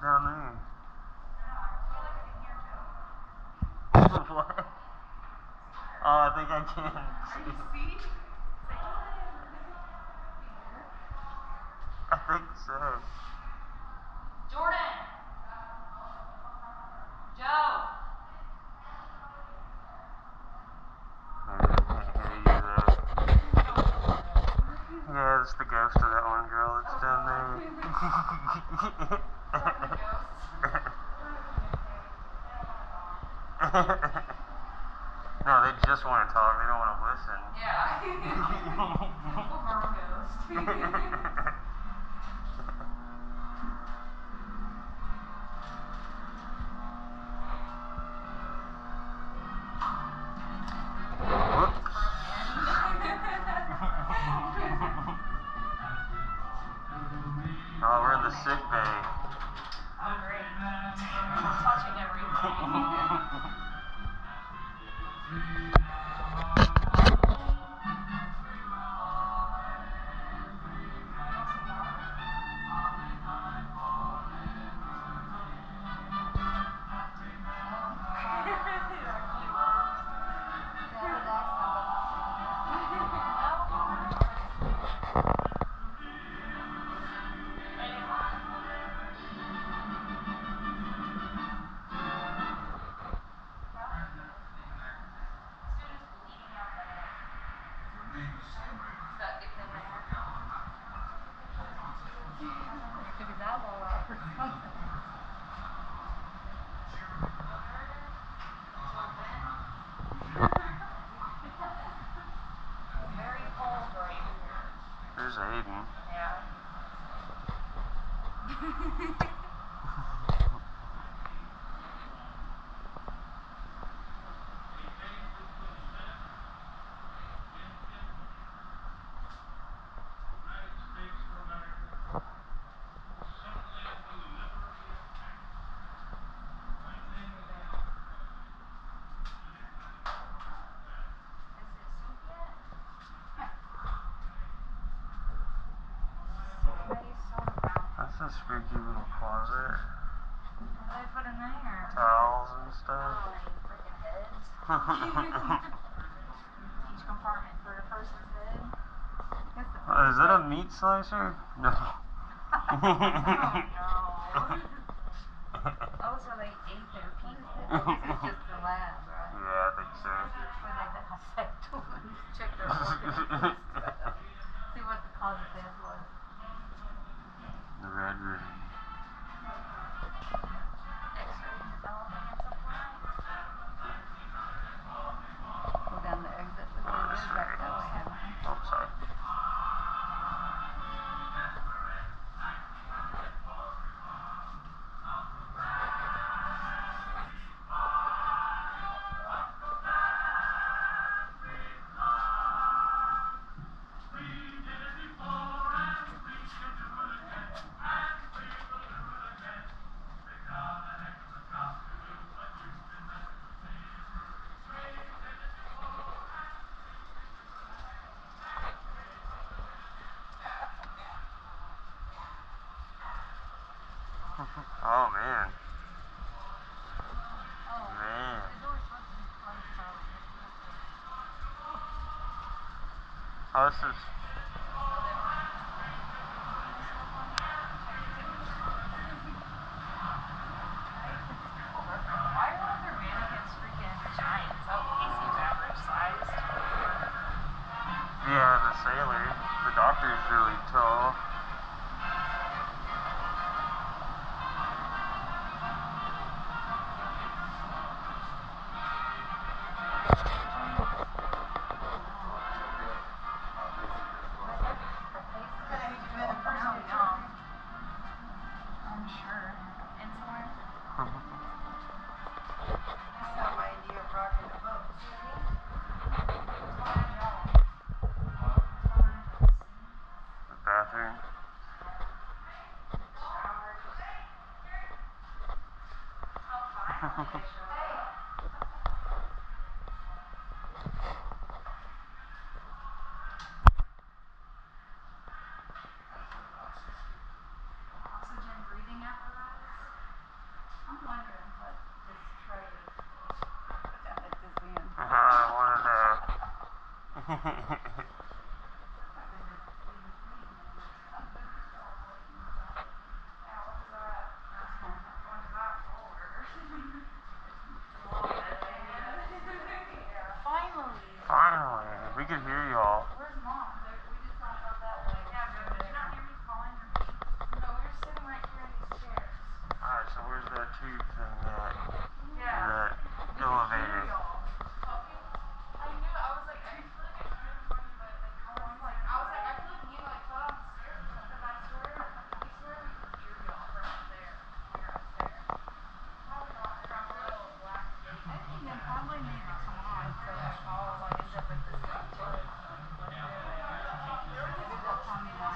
down there. What? Oh, I think I can see. I think so. Jordan! Joe! Yeah, it's the ghost of that one girl that's down there. No, they just want to talk. They don't want to listen. Yeah. Ghost. Oh, we're in the sick bay. Oh, great. I'm touching everything. There's Aiden. Yeah. That's a spooky little closet. What did I put in there? Towels and stuff. Oh, you freaking heads. Each compartment for a person's head. Oh, is that a meat slicer? No. Oh no. Oh, so they ate their people. This is just the lab, right? Yeah, I think so. Where they dissect them, check their organs and stuff. See what the cause of death was. The red room. X-ray developing at some point. Go down the exit. Look at it back that way, Emily. Oh, sorry. Oh, man. Oh, Man. the door's supposed to be closed probably. Oh, this is... Why are all their mannequins freaking giants? Oh, he seems average sized. Yeah, the sailor. The doctor's really tall. I'm sure. Insulin? That's not my idea of rocking the boat. The bathroom. Oxygen breathing apparatus? Finally, we could hear y'all. Where's Mom? We just don't go that way. Yeah, Joe, did you not hear me calling your name? No, we were sitting right here in these chairs. Alright, so where's that tube thing at? Yeah. The elevator. I knew, I was like, I feel like I heard him running, but like, I was like, I feel like you like fell down the stairs or something, because I swear we could hear y'all from up there when we were upstairs. Probably not. From the little black gate. I think they probably need to come on for that call, like, end up at this thing. Maybe they'll come now.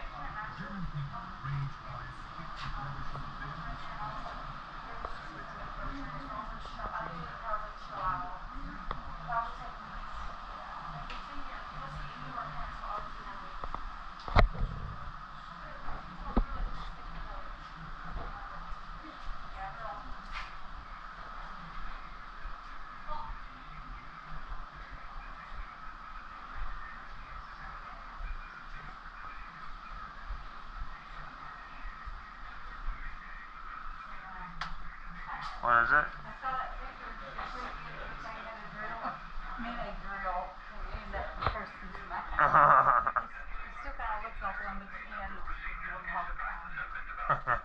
What is it? I saw that picture. They had a drill. I mean, a drill in that person's mouth. It still kind of looks like one, but the end will hold it down.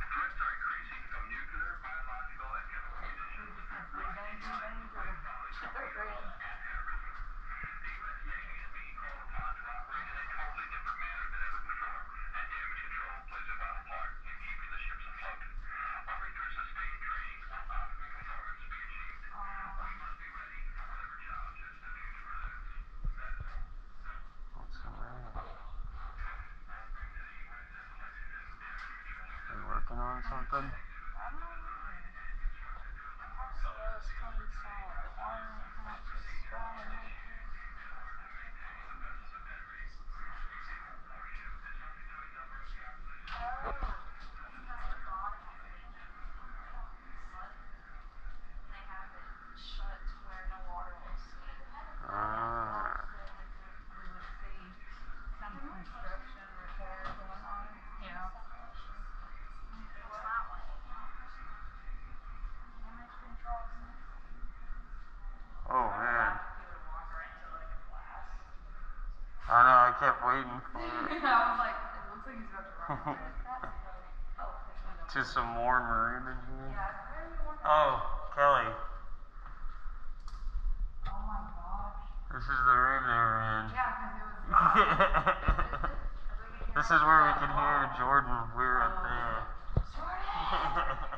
What's the matter? Are you working on something? Oh man. I know, I kept waiting for it. I was like, it looks like he's about to run. To some warm room in here. Oh, Kelly. Oh my gosh. This is the room they were in. Yeah, because it was. This is where we could hear Jordan. We were up there. Jordan!